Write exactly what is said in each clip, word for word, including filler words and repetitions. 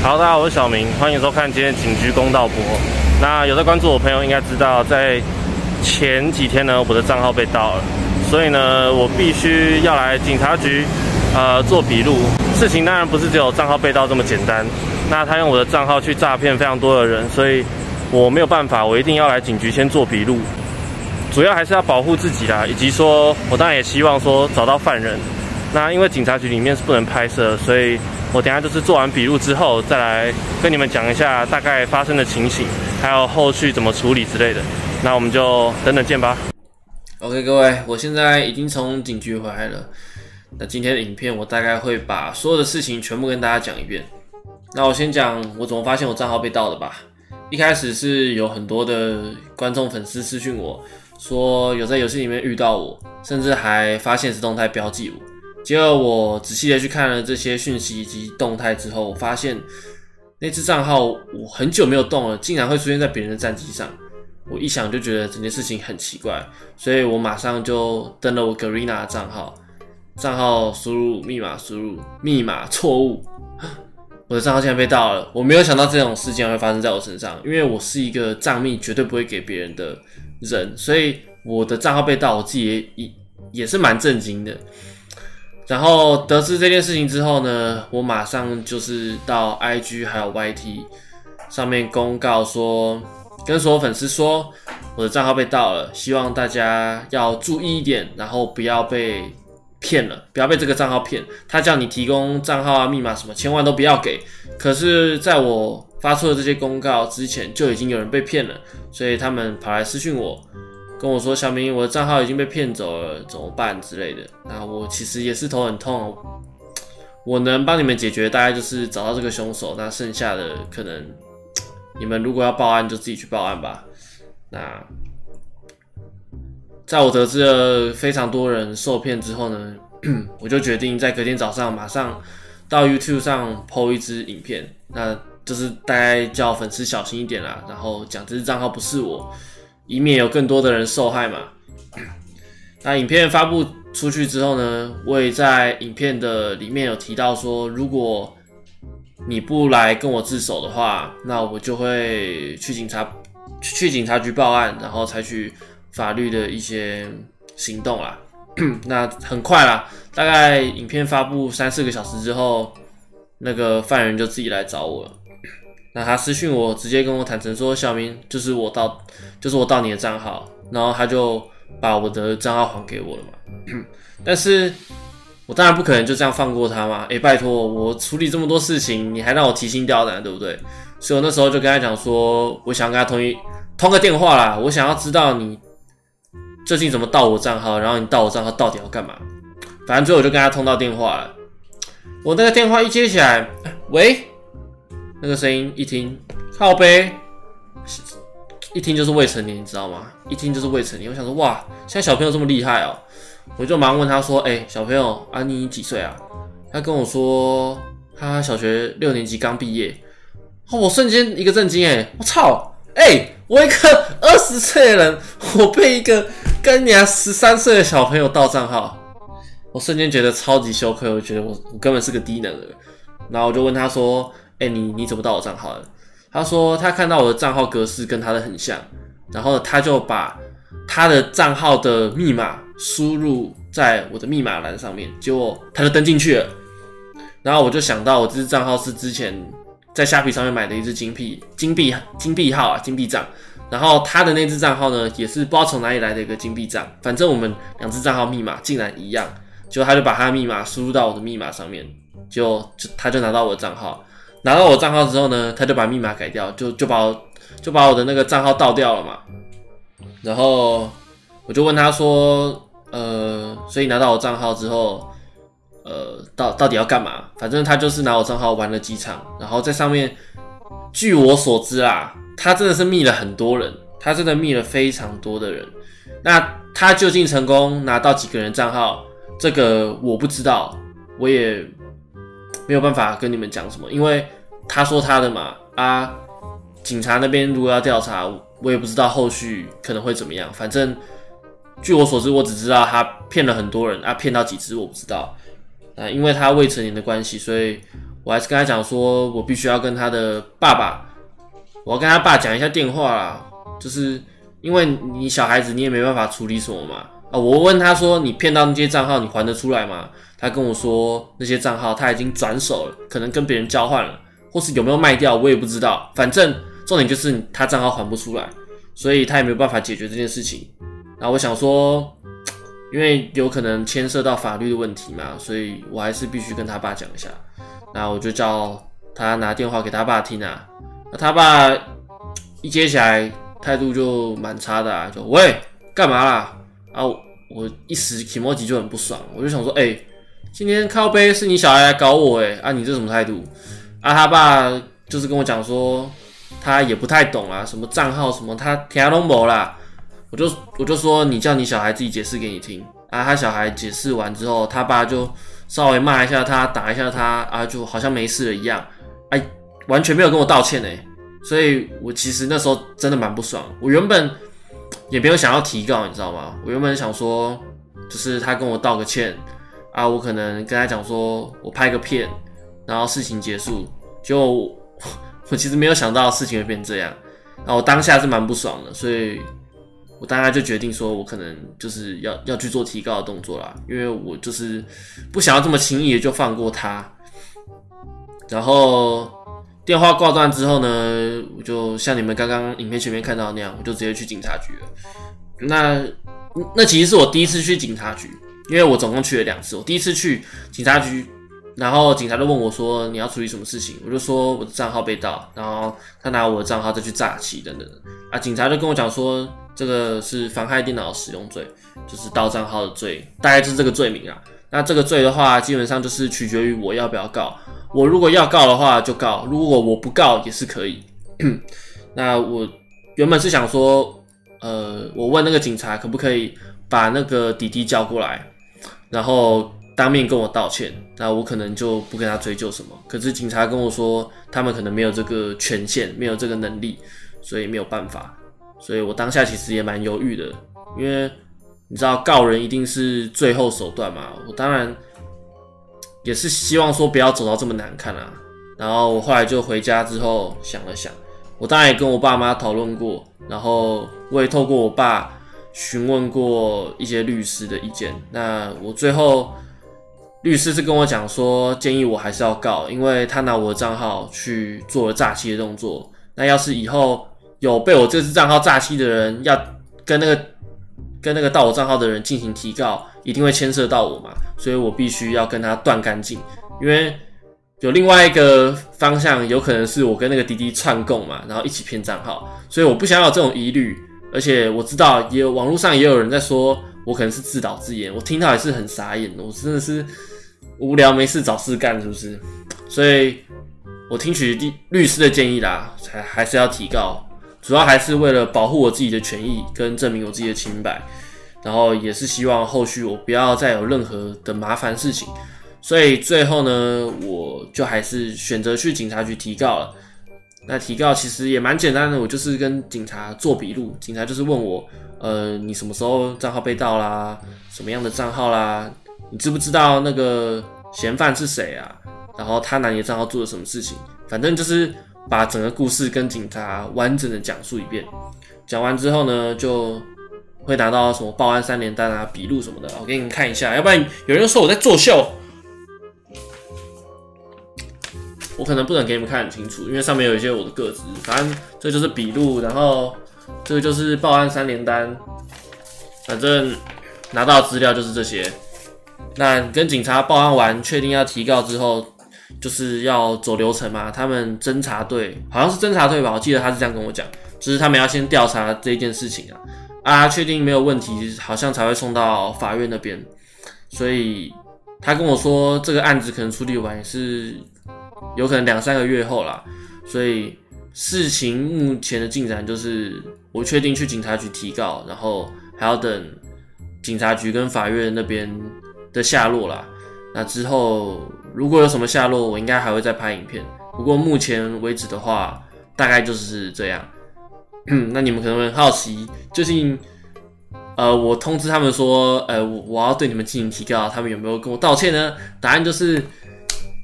好，大家好，我是小明，欢迎收看今天的警局公道播。那有在关注我的朋友应该知道，在前几天呢，我的账号被盗了，所以呢，我必须要来警察局呃做笔录。事情当然不是只有账号被盗这么简单，那他用我的账号去诈骗非常多的人，所以我没有办法，我一定要来警局先做笔录。主要还是要保护自己啦，以及说我当然也希望说找到犯人。那因为警察局里面是不能拍摄，所以我等一下就是做完笔录之后，再来跟你们讲一下大概发生的情形，还有后续怎么处理之类的。那我们就等等见吧。 OK， 各位，我现在已经从警局回来了。那今天的影片我大概会把所有的事情全部跟大家讲一遍。那我先讲我怎么发现我账号被盗的吧。一开始是有很多的观众粉丝私讯我说有在游戏里面遇到我，甚至还发现实动态标记我。结果我仔细的去看了这些讯息以及动态之后，我发现那只账号我很久没有动了，竟然会出现在别人的战绩上。我一想就觉得整件事情很奇怪，所以我马上就登了我 Garena 的账号，账号输入密码，输入密码错误，我的账号竟然被盗了。我没有想到这种事件会发生在我身上，因为我是一个账密绝对不会给别人的人，所以我的账号被盗，我自己 也, 也是蛮震惊的。然后得知这件事情之后呢，我马上就是到 I G 还有 Y T 上面公告说，跟所有粉丝说我的账号被盗了，希望大家要注意一点，然后不要被骗了，不要被这个账号骗。他叫你提供账号啊、密码什么，千万都不要给。可是在我发出的这些公告之前，就已经有人被骗了，所以他们跑来私讯我。跟我说小明，我的账号已经被骗走了，怎么办之类的。那我其实也是头很痛，我能帮你们解决大概就是找到这个凶手，那剩下的可能你们如果要报案就自己去报案吧。那在我得知了非常多人受骗之后呢，我就决定在隔天早上马上到 YouTube 上 po 一支影片，那就是大概叫粉丝小心一点啦，然后讲这支账号不是我，以免有更多的人受害嘛。那影片发布出去之后呢，我也在影片的里面有提到说，如果你不来跟我自首的话，那我就会去警察去警察局报案，然后采取法律的一些行动啦。那很快啦，大概影片发布三四个小时之后，那个犯人就自己来找我了。那他私讯我，直接跟我坦诚说，小明，就是我盗，就是我盗你的账号，然后他就把我的账号还给我了嘛。但是我当然不可能就这样放过他嘛，诶，拜托，我处理这么多事情，你还让我提心吊胆，对不对？所以我那时候就跟他讲说，我想跟他通一通个电话啦，我想要知道你最近怎么盗我账号，然后你盗我账号到底要干嘛？反正最后我就跟他通到电话了。我那个电话一接起来，喂。那个声音一听，靠北，一听就是未成年，你知道吗？一听就是未成年。我想说，哇，现在小朋友这么厉害哦！我就马上问他说：“哎、欸，小朋友啊，你几岁啊？”他跟我说，他小学六年级刚毕业。哦，我瞬间一个震惊，哎，我操！哎、欸，我一个二十岁的人，我被一个跟你啊十三岁的小朋友盗账号，我瞬间觉得超级羞愧，我觉得我我根本是个低能儿。然后我就问他说。哎、欸，你你怎么盗我账号的？他说他看到我的账号格式跟他的很像，然后他就把他的账号的密码输入在我的密码栏上面，结果他就登进去了。然后我就想到我这支账号是之前在虾皮上面买的一支金币金币金币号啊金币账，然后他的那支账号呢也是不知道从哪里来的一个金币账，反正我们两支账号密码竟然一样，结果他就把他的密码输入到我的密码上面，结果就他就拿到我的账号。拿到我账号之后呢，他就把密码改掉，就就把我就把我的那个账号盗掉了嘛。然后我就问他说，呃，所以拿到我账号之后，呃，到到底要干嘛？反正他就是拿我账号玩了几场，然后在上面，据我所知啦，他真的是密了很多人，他真的密了非常多的人。那他究竟成功拿到几个人账号，这个我不知道，我也没有办法跟你们讲什么，因为他说他的嘛，啊，警察那边如果要调查，我也不知道后续可能会怎么样。反正据我所知，我只知道他骗了很多人啊，骗到几只我不知道啊，因为他未成年的关系，所以我还是跟他讲说，我必须要跟他的爸爸，我要跟他爸讲一下电话啦，就是因为你小孩子你也没办法处理什么嘛。啊，我问他说，你骗到那些账号，你还得出来吗？他跟我说，那些账号他已经转手了，可能跟别人交换了，或是有没有卖掉，我也不知道。反正重点就是他账号还不出来，所以他也没有办法解决这件事情。然后我想说，因为有可能牵涉到法律的问题嘛，所以我还是必须跟他爸讲一下。那我就叫他拿电话给他爸听啊。那他爸一接起来，态度就蛮差的啊，就喂，干嘛啦？啊，我一时 kimoji 就很不爽，我就想说，哎、欸，今天靠背是你小孩来搞我、欸，哎，啊，你这什么态度？啊，他爸就是跟我讲说，他也不太懂啊，什么账号什么，他听都没啦。我就我就说，你叫你小孩自己解释给你听啊。他小孩解释完之后，他爸就稍微骂一下他，打一下他啊，就好像没事了一样，哎、啊，完全没有跟我道歉哎、欸。所以我其实那时候真的蛮不爽。我原本也没有想要提告，你知道吗？我原本想说，就是他跟我道个歉啊，我可能跟他讲说我拍个片，然后事情结束。就我其实没有想到事情会变这样，然后我当下是蛮不爽的，所以我当下就决定说，我可能就是要要去做提告的动作啦，因为我就是不想要这么轻易的就放过他。然后电话挂断之后呢，我就像你们刚刚影片前面看到那样，我就直接去警察局了。那那其实是我第一次去警察局，因为我总共去了两次。我第一次去警察局，然后警察就问我说你要处理什么事情，我就说我的账号被盗，然后他拿我的账号再去诈欺等等啊。警察就跟我讲说，这个是妨害电脑使用罪，就是盗账号的罪，大概就是这个罪名啊。那这个罪的话，基本上就是取决于我要不要告。我如果要告的话就告，如果我不告也是可以。那我原本是想说，呃，我问那个警察可不可以把那个弟弟叫过来，然后当面跟我道歉，那我可能就不跟他追究什么。可是警察跟我说，他们可能没有这个权限，没有这个能力，所以没有办法。所以我当下其实也蛮犹豫的，因为你知道告人一定是最后手段嘛。我当然也是希望说不要走到这么难看啊。然后我后来就回家之后想了想，我当然也跟我爸妈讨论过，然后我也透过我爸询问过一些律师的意见。那我最后律师是跟我讲说，建议我还是要告，因为他拿我的账号去做了诈欺的动作。那要是以后有被我这支账号诈欺的人，要跟那个跟那个盗我账号的人进行提告，一定会牵涉到我嘛，所以我必须要跟他断干净，因为有另外一个方向，有可能是我跟那个弟弟串供嘛，然后一起骗账号，所以我不想要有这种疑虑。而且我知道也有网络上也有人在说我可能是自导自演，我听到也是很傻眼的，我真的是无聊没事找事干是不是？所以我听取律师的建议啦，才还是要提告，主要还是为了保护我自己的权益跟证明我自己的清白，然后也是希望后续我不要再有任何的麻烦事情。所以最后呢，我就还是选择去警察局提告了。那提告其实也蛮简单的，我就是跟警察做笔录，警察就是问我，呃，你什么时候账号被盗啦，什么样的账号啦，你知不知道那个嫌犯是谁啊？然后他拿你的账号做了什么事情？反正就是把整个故事跟警察完整的讲述一遍。讲完之后呢，就会拿到什么报案三联单啊、笔录什么的，我给你们看一下，要不然有人说我在作秀。我可能不能给你们看很清楚，因为上面有一些我的个资。反正这就是笔录，然后这个就是报案三联单。反正拿到的资料就是这些。那跟警察报案完，确定要提告之后，就是要走流程嘛。他们侦查队好像是侦查队吧，我记得他是这样跟我讲，就是他们要先调查这件事情啊，啊，确定没有问题，好像才会送到法院那边。所以他跟我说，这个案子可能处理完也是有可能两三个月后啦，所以事情目前的进展就是我确定去警察局提告，然后还要等警察局跟法院那边的下落啦。那之后如果有什么下落，我应该还会再拍影片。不过目前为止的话，大概就是这样。那你们可能会很好奇，最近呃，我通知他们说，呃，我我要对你们进行提告，他们有没有跟我道歉呢？答案就是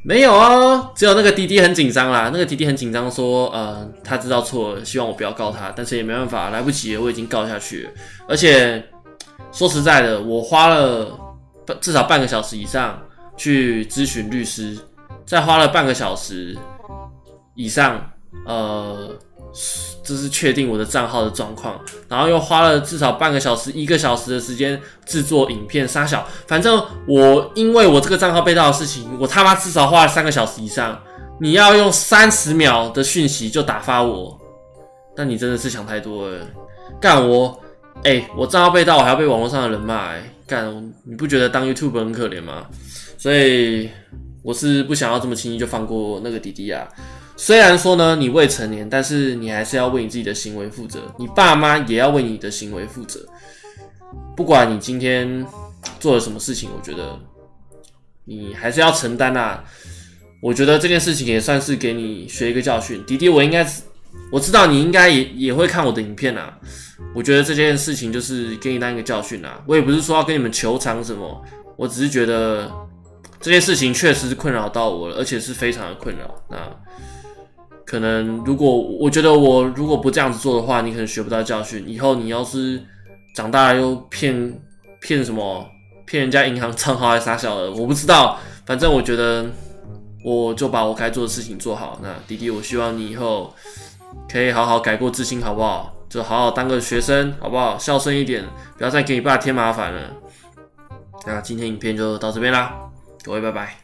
没有哦，只有那个弟弟很紧张啦。那个弟弟很紧张，说，呃，他知道错了，希望我不要告他，但是也没办法，来不及了，我已经告下去了。而且说实在的，我花了至少半个小时以上去咨询律师，再花了半个小时以上，呃，就是确定我的账号的状况，然后又花了至少半个小时、一个小时的时间制作影片杀小。反正我因为我这个账号被盗的事情，我他妈至少花了三个小时以上。你要用三十秒的讯息就打发我，那你真的是想太多了。干我，哎、欸，我账号被盗，我还要被网络上的人骂，哎，干，你不觉得当 YouTuber 很可怜吗？所以我是不想要这么轻易就放过那个弟弟啊。虽然说呢，你未成年，但是你还是要为你自己的行为负责，你爸妈也要为你的行为负责。不管你今天做了什么事情，我觉得你还是要承担啊。我觉得这件事情也算是给你学一个教训，弟弟，我应该我知道你应该也也会看我的影片啊。我觉得这件事情就是给你当一个教训啊。我也不是说要跟你们求偿什么，我只是觉得这件事情确实困扰到我了，而且是非常的困扰。那可能如果我觉得我如果不这样子做的话，你可能学不到教训。以后你要是长大了又骗骗什么骗人家银行账号还傻小的，我不知道。反正我觉得。我就把我该做的事情做好。那弟弟，我希望你以后可以好好改过自新，好不好？就好好当个学生，好不好？孝顺一点，不要再给你爸添麻烦了。那今天影片就到这边啦，各位拜拜。